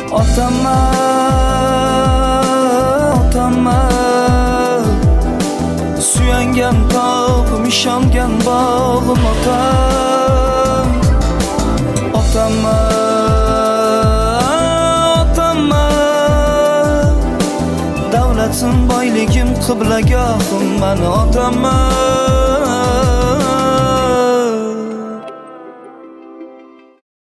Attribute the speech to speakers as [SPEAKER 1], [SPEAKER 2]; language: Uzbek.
[SPEAKER 1] Otama, otama, suyangan tog'im, ishongan bog'im otam. Otama, otama, davlatim, boyligim, qiblagohim mani otama.